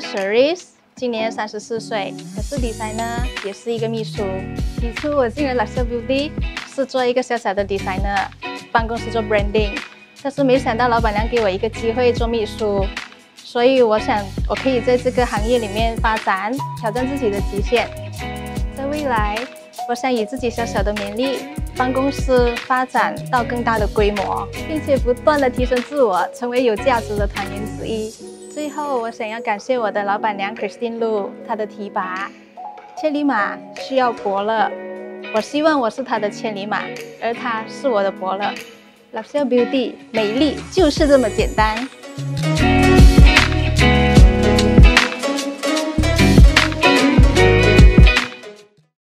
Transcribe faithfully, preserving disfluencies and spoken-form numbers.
Cherise， 今年三十四岁，我是 designer， 也是一个秘书。起初我进了 Luxury Beauty 是做一个小小的 designer， 办公室做 branding， 但是没想到老板娘给我一个机会做秘书，所以我想我可以在这个行业里面发展，挑战自己的极限。在未来，我想以自己小小的勉力，帮公司发展到更大的规模，并且不断的提升自我，成为有价值的团员之一。最后，我想要感谢我的老板娘 Christine Lu， 她的提拔。千里马需要伯乐，我希望我是她的千里马，而她是我的伯乐。Luxury Beauty， 美丽就是这么简单。